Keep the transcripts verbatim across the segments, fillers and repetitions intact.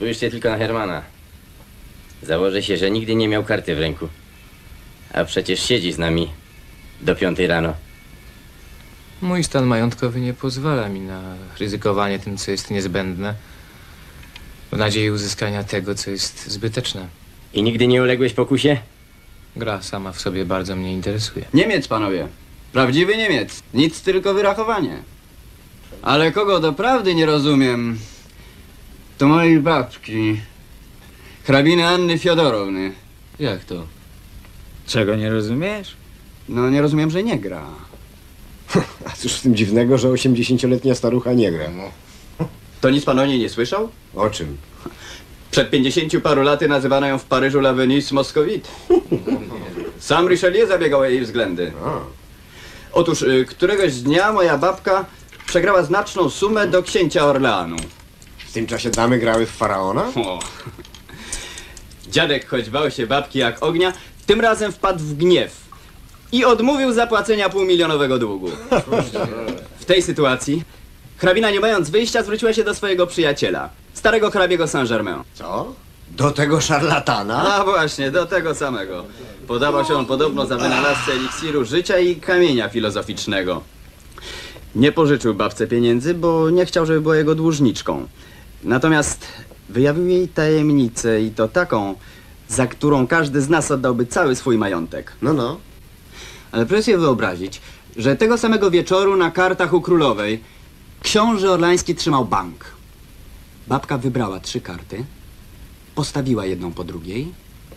Spójrzcie tylko na Hermana. Założę się, że nigdy nie miał karty w ręku. A przecież siedzi z nami do piątej rano. Mój stan majątkowy nie pozwala mi na ryzykowanie tym, co jest niezbędne, w nadziei uzyskania tego, co jest zbyteczne. I nigdy nie uległeś pokusie? Gra sama w sobie bardzo mnie interesuje. Niemiec, panowie. Prawdziwy Niemiec. Nic, tylko wyrachowanie. Ale kogo doprawdy nie rozumiem, to mojej babki, hrabiny Anny Fiodorowny. Jak to? Czego nie rozumiesz? No, nie rozumiem, że nie gra. A cóż w tym dziwnego, że osiemdziesięcioletnia starucha nie gra? No. To nic pan o niej nie słyszał? O czym? Przed pięćdziesięciu paru laty nazywano ją w Paryżu La Venise Moscovite. Sam Richelieu zabiegał o jej względy. A. Otóż y, któregoś dnia moja babka przegrała znaczną sumę do księcia Orleanu. W tym czasie damy grały w faraona? O. Dziadek, choć bał się babki jak ognia, tym razem wpadł w gniew i odmówił zapłacenia półmilionowego długu. W tej sytuacji hrabina, nie mając wyjścia, zwróciła się do swojego przyjaciela, starego hrabiego Saint-Germain. Co? Do tego szarlatana? A właśnie, do tego samego. Podawał się on podobno za wynalazcę eliksiru życia i kamienia filozoficznego. Nie pożyczył babce pieniędzy, bo nie chciał, żeby była jego dłużniczką. Natomiast wyjawił jej tajemnicę, i to taką, za którą każdy z nas oddałby cały swój majątek. No, no. Ale proszę sobie wyobrazić, że tego samego wieczoru na kartach u królowej książę Orlański trzymał bank. Babka wybrała trzy karty, postawiła jedną po drugiej.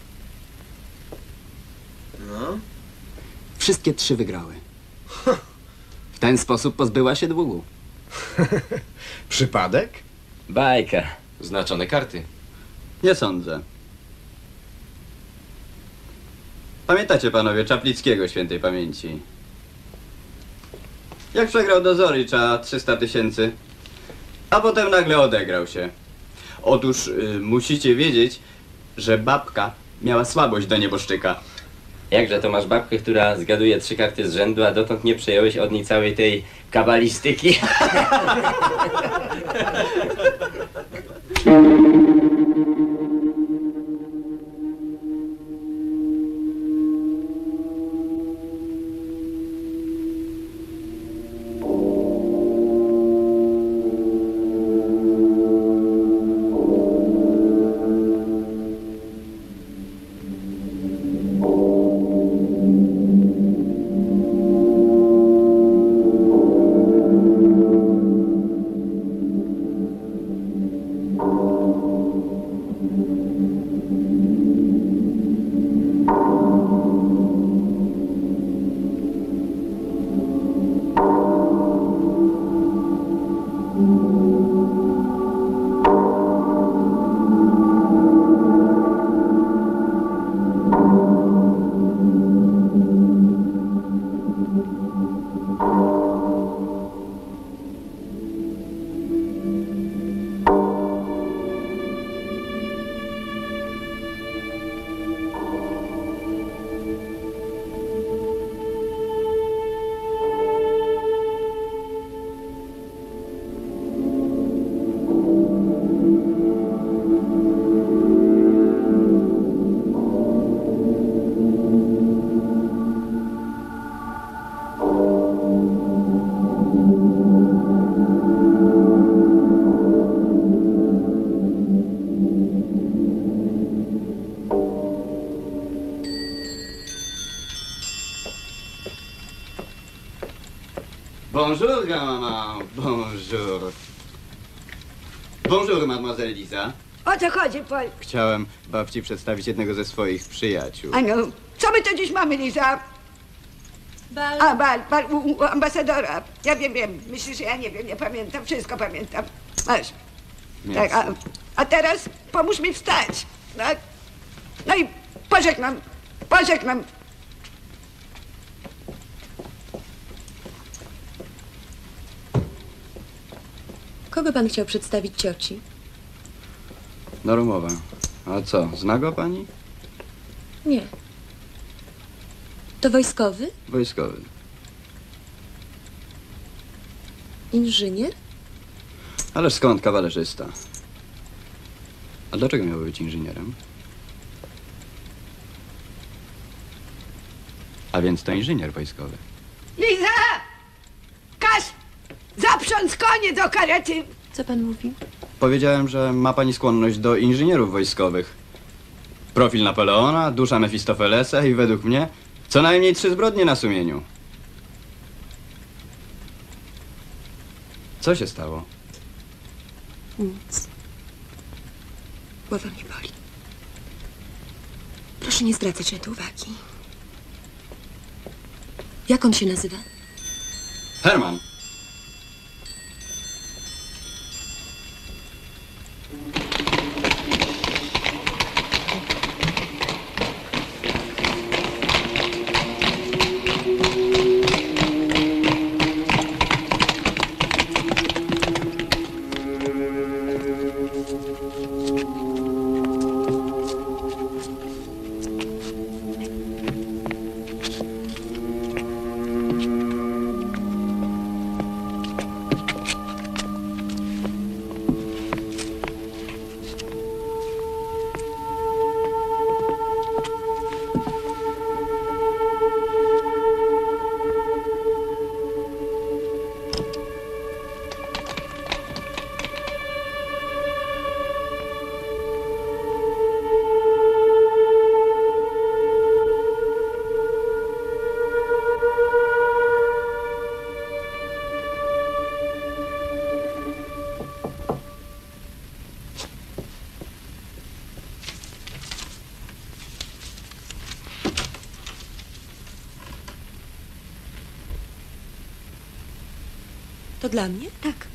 No. Wszystkie trzy wygrały. W ten sposób pozbyła się długu. Przypadek? Bajka. Znaczone karty. Nie sądzę. Pamiętacie, panowie, Czaplickiego świętej pamięci? Jak przegrał do Zoricza trzysta tysięcy, a potem nagle odegrał się. Otóż y, musicie wiedzieć, że babka miała słabość do nieboszczyka. Jakże to masz babkę, która zgaduje trzy karty z rzędu, a dotąd nie przejąłeś od niej całej tej kabalistyki? Bonjour, grand-maman. Bonjour. Bonjour, mademoiselle Lisa. O co chodzi, Paul? Chciałem babci przedstawić jednego ze swoich przyjaciół. A no, co my to dziś mamy, Liza? Bal. A, bal, bal u, u ambasadora. Ja wiem, wiem. Myślisz, że ja nie wiem, nie pamiętam. Wszystko pamiętam. Masz. Tak, a, a teraz pomóż mi wstać. Tak? No i pożegnam. Pożegnam. Kogo pan chciał przedstawić cioci? Normowa. A co, zna go pani? Nie. To wojskowy? Wojskowy. Inżynier? Ależ skąd kawalerzysta? A dlaczego miałby być inżynierem? A więc to inżynier wojskowy. Liza! Każ zaprząc konie do karety. Co pan mówi? Powiedziałem, że ma pani skłonność do inżynierów wojskowych. Profil Napoleona, dusza Mefistofelesa i według mnie co najmniej trzy zbrodnie na sumieniu. Co się stało? Nic. Głowa mnie boli. Proszę nie zwracać na to uwagi. Jak on się nazywa? Herman! To dla mnie? Tak.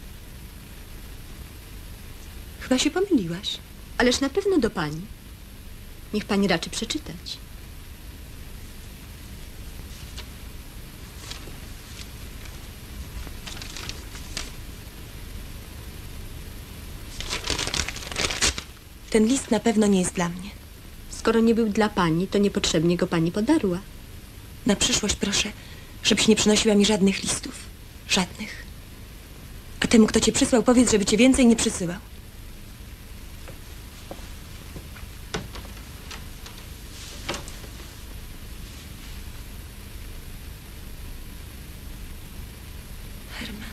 Chyba się pomyliłaś. Ależ na pewno do pani. Niech pani raczy przeczytać. Ten list na pewno nie jest dla mnie. Skoro nie był dla pani, to niepotrzebnie go pani podarła. Na przyszłość proszę, żebyś nie przynosiła mi żadnych listów. Żadnych. A temu, kto cię przysłał, powiedz, żeby cię więcej nie przysyłał. Herman.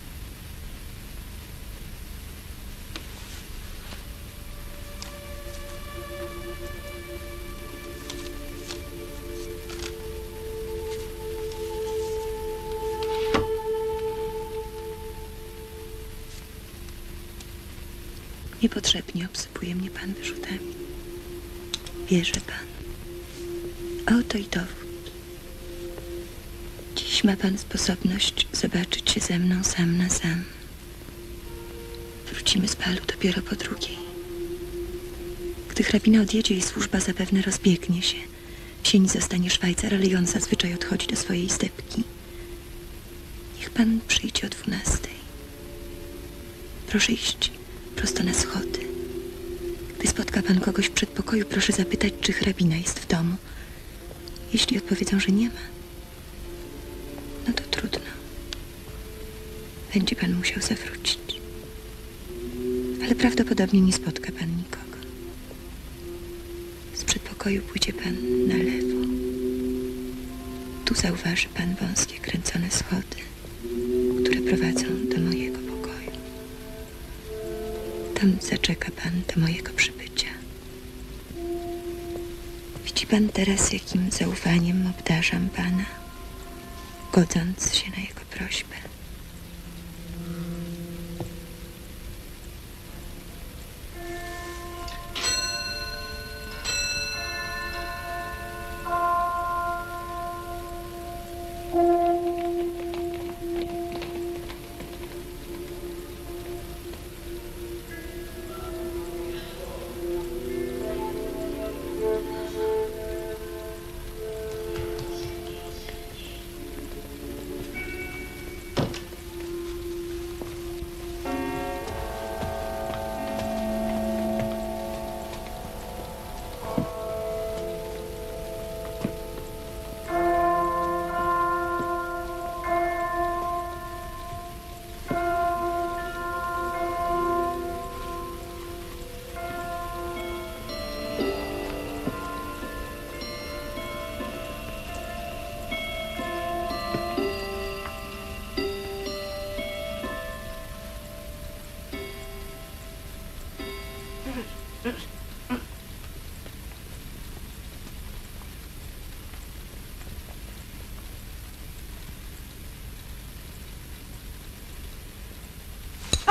Niepotrzebnie obsypuje mnie pan wyrzutami. Wierzy pan. A oto i dowód. Dziś ma pan sposobność zobaczyć się ze mną sam na sam. Wrócimy z balu dopiero po drugiej. Gdy hrabina odjedzie i służba zapewne rozbiegnie się, w sieni zostanie Szwajcar, ale on zazwyczaj odchodzi do swojej stepki. Niech pan przyjdzie o dwunastej. Proszę iść prosto na schody. Gdy spotka pan kogoś w przedpokoju, proszę zapytać, czy hrabina jest w domu. Jeśli odpowiedzą, że nie ma, no to trudno. Będzie pan musiał zawrócić. Ale prawdopodobnie nie spotka pan nikogo. Z przedpokoju pójdzie pan na lewo. Tu zauważy pan wąskie, kręcone schody, które prowadzą do mojego pokoju. Tam zaczeka pan do mojego przybycia. Widzi pan teraz, jakim zaufaniem obdarzam pana, godząc się na jego prośbę.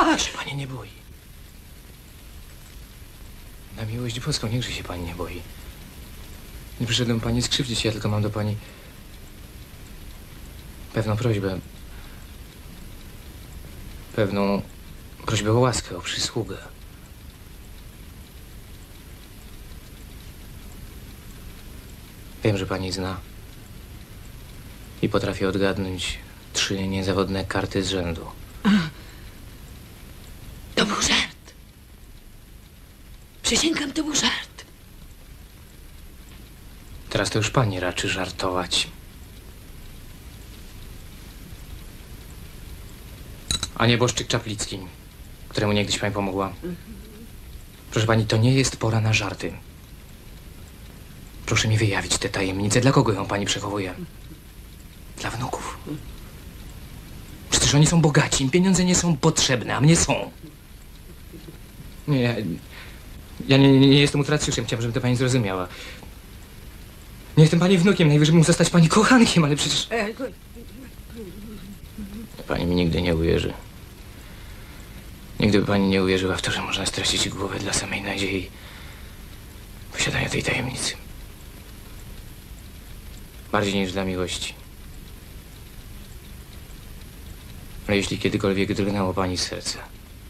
Masz. Się pani nie boi. Na miłość boską, niechże się pani nie boi. Nie przyszedłem pani skrzywdzić, ja tylko mam do pani pewną prośbę. Pewną prośbę o łaskę, o przysługę. Wiem, że pani zna i potrafię odgadnąć trzy niezawodne karty z rzędu. To był żart. Przysięgam, to był żart. Teraz to już pani raczy żartować. A nieboszczyk Czaplicki, któremu niegdyś pani pomogła. Proszę pani, to nie jest pora na żarty. Proszę mi wyjawić tę tajemnicę. Dla kogo ją pani przechowuje? Dla wnuków. Przecież oni są bogaci, im pieniądze nie są potrzebne, a mnie są. Nie, ja, ja nie, nie, nie jestem utracjuszem, chciałbym, żeby to pani zrozumiała. Nie jestem pani wnukiem, najwyżej mógł zostać pani kochankiem, ale przecież... E, Pani mi nigdy nie uwierzy. Nigdy by pani nie uwierzyła w to, że można stracić głowę dla samej nadziei posiadania tej tajemnicy. Bardziej niż dla miłości. Ale jeśli kiedykolwiek drgnęło pani serce,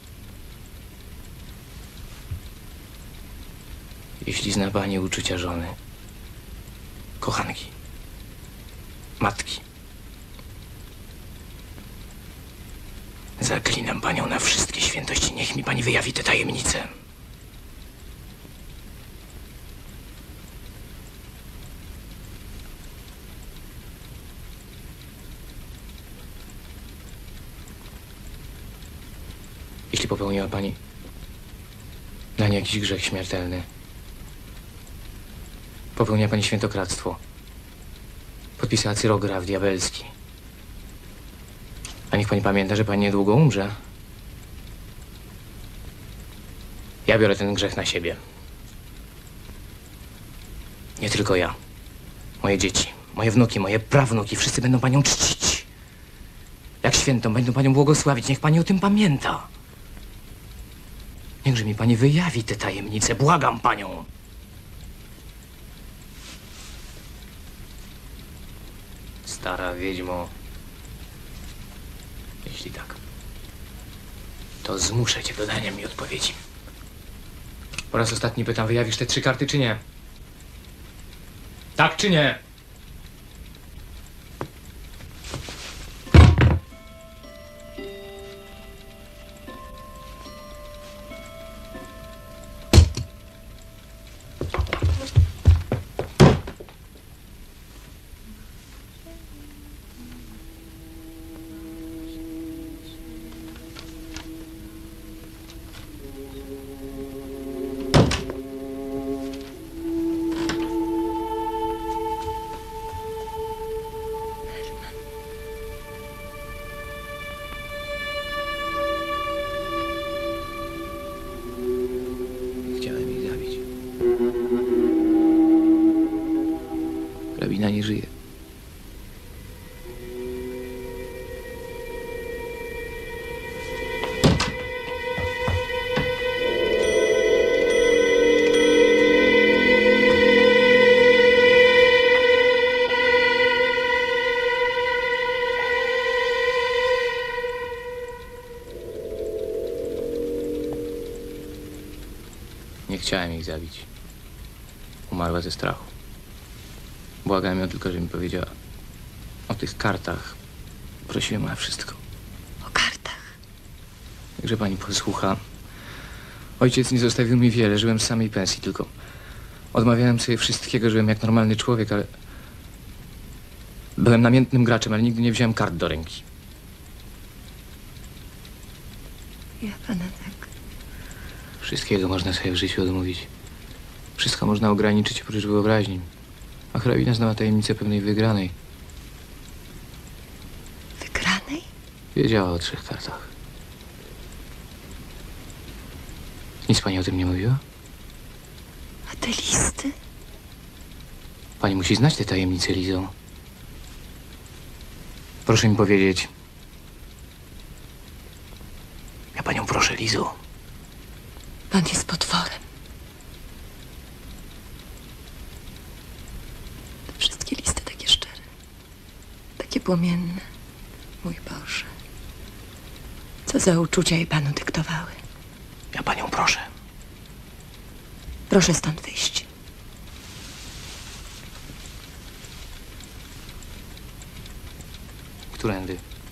jeśli zna pani uczucia żony, kochanki, matki, zaklinam panią na wszystkie świętości, niech mi pani wyjawi tę tajemnicę. Jeśli popełniła pani dla niej jakiś grzech śmiertelny, popełniła pani świętokradztwo, podpisała cyrograf diabelski, a niech pani pamięta, że pani niedługo umrze. Ja biorę ten grzech na siebie. Nie tylko ja. Moje dzieci, moje wnuki, moje prawnuki, wszyscy będą panią czcić. Jak świętą, będą panią błogosławić. Niech pani o tym pamięta. Niechże mi pani wyjawi tę tajemnicę. Błagam panią. Stara wiedźmo. Jeśli tak, to zmuszę cię do dania mi odpowiedzi. Po raz ostatni pytam, wyjawisz te trzy karty, czy nie? Tak czy nie? Hrabina nie żyje. Nie chciałem ich zabić. Umarła ze strachu. Błagałem ją tylko, żeby mi powiedziała o tych kartach. Prosiłem o wszystko. O kartach. Także pani posłucha. Ojciec nie zostawił mi wiele. Żyłem z samej pensji, tylko odmawiałem sobie wszystkiego. Żyłem jak normalny człowiek, ale byłem namiętnym graczem, ale nigdy nie wziąłem kart do ręki. Ja pana tak. Wszystkiego można sobie w życiu odmówić. Wszystko można ograniczyć oprócz wyobraźni. A hrabina znała tajemnicę pewnej wygranej. Wygranej? Wiedziała o trzech kartach. Nic pani o tym nie mówiła? A te listy? Pani musi znać te tajemnice, Lizo. Proszę mi powiedzieć. Ja panią proszę. Lizu. Pan jest potworem. Te wszystkie listy takie szczere, takie płomienne. Mój Boże. Co za uczucia jej panu dyktowały. Ja panią proszę. Proszę stąd wyjść. Którędy?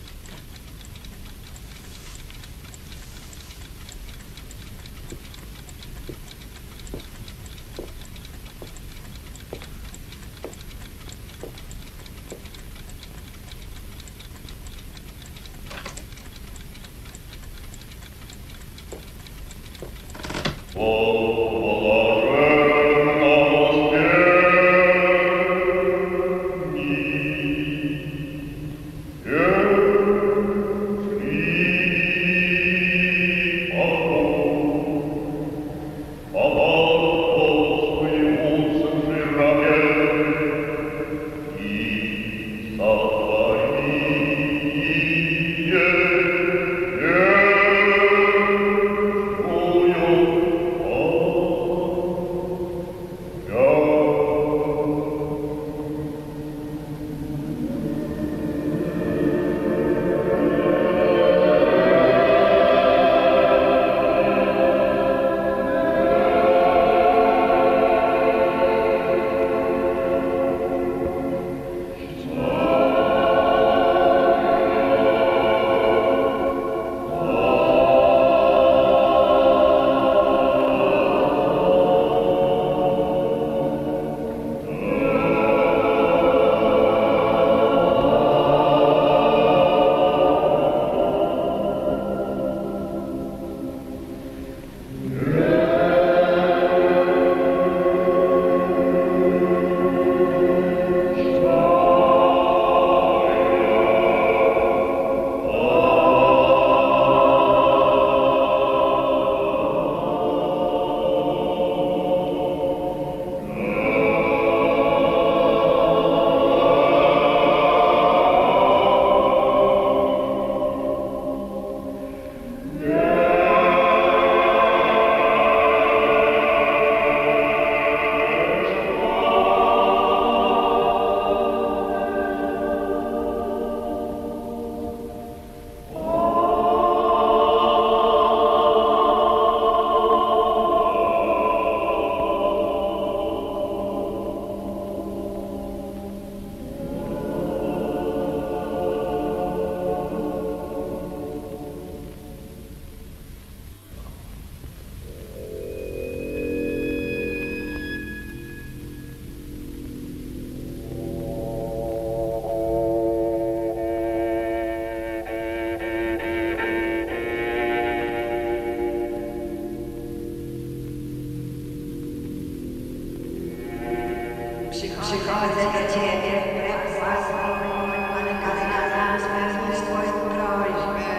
Przychodzę do Ciebie wbrew własną wolą, ale kazałam spełnić Twoją prośbę.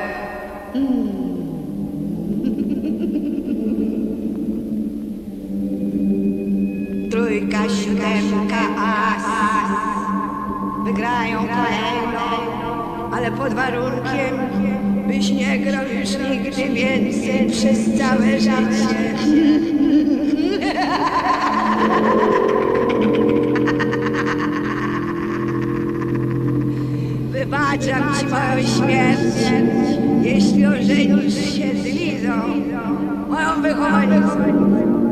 Trójka, siódemka, as. Wygrają kolejną, ale pod warunkiem, byś nie grał już nigdy więcej przez całe życie. Wybaczam Ci moją śmierć, jeśli ożenisz się z Lizą, moją wychowanicą.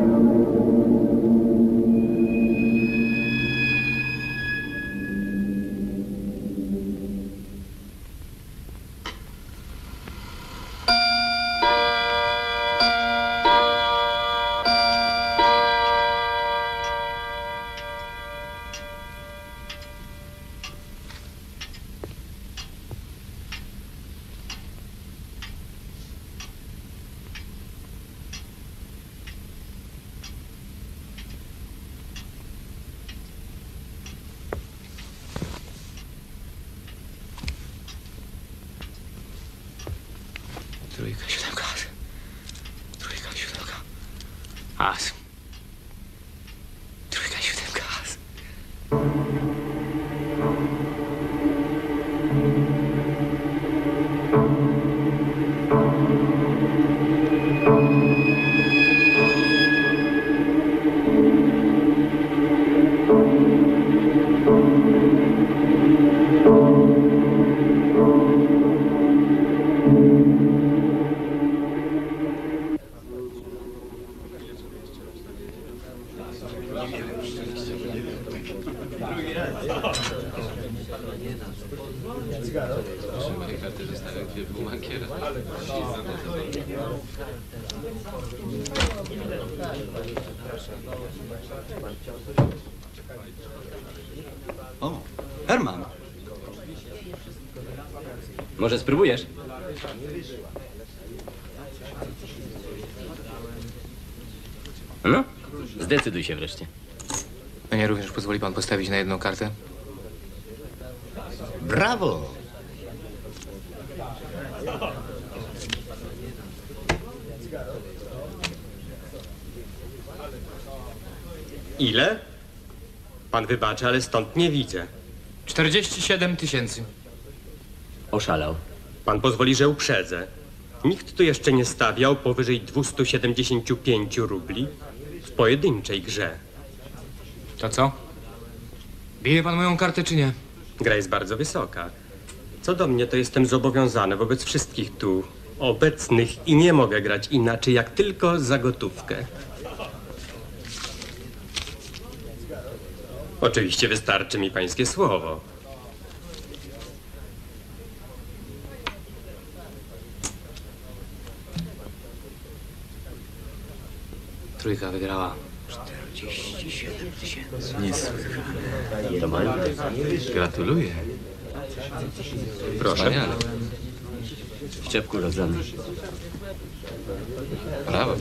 Trójka, siódemka, as. Trójka, siódemka, as. Trójka, siódemka, as. O, Herman. Może spróbujesz? No, zdecyduj się wreszcie. Mnie również pozwoli pan postawić na jedną kartę? Brawo! Ile? Pan wybaczy, ale stąd nie widzę. czterdzieści siedem tysięcy. Oszalał. Pan pozwoli, że uprzedzę. Nikt tu jeszcze nie stawiał powyżej dwieście siedemdziesiąt pięć rubli w pojedynczej grze. To co? Bije pan moją kartę, czy nie? Gra jest bardzo wysoka. Co do mnie, to jestem zobowiązany wobec wszystkich tu obecnych i nie mogę grać inaczej, jak tylko za gotówkę. Oczywiście wystarczy mi pańskie słowo. Trójka wygrała. czterdzieści siedem tysięcy. Niesłychane. To mają? Gratuluję. Proszę. Wspaniale. W czepku rodzony. Brawo.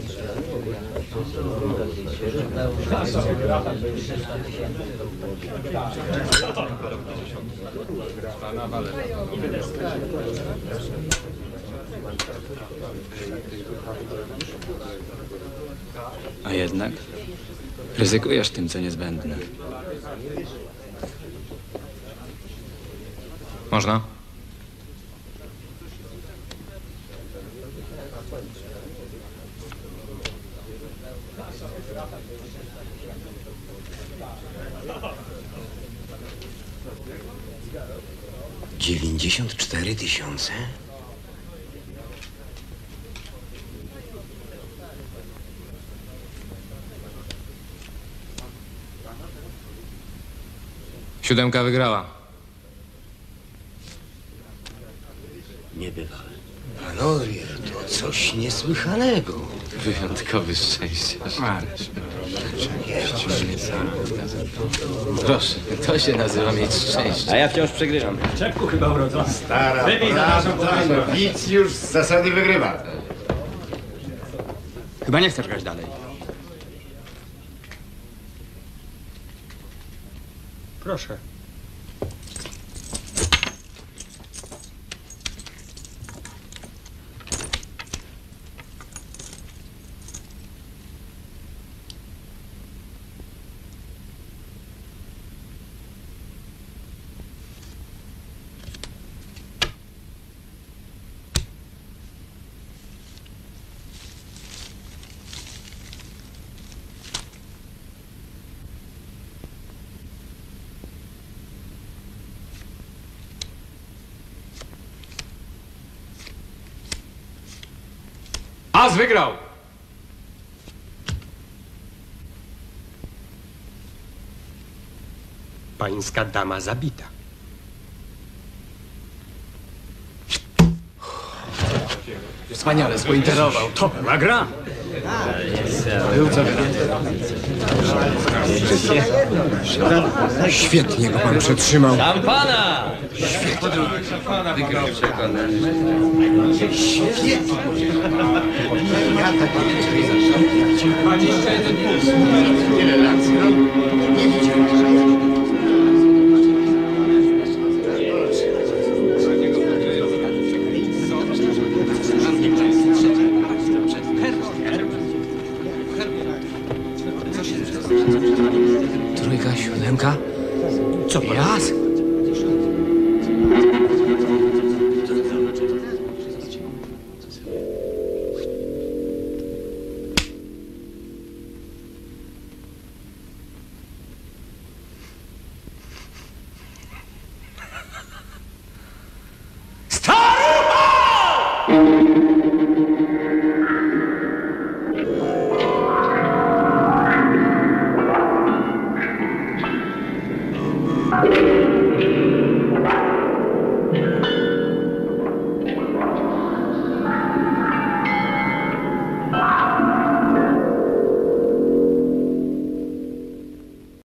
A jednak ryzykujesz tym, co niezbędne. Można? dziewięćdziesiąt cztery tysiące? Siódemka wygrała. Niebywałe. Panowie, to coś niesłychanego. Wyjątkowy szczęściarz. Proszę, to się nazywa mieć szczęście. A ja wciąż przegrywam. Stara prawda, no widz już z zasady wygrywa. Chyba nie chcesz grać dalej. Proszę. As wygrał! Pańska dama zabita. Wspaniale, spointerował. To była gra. Świetnie go pan przetrzymał. Szampana! Wygrał przekonany. Trójka, siódemka. Co jas? Stary!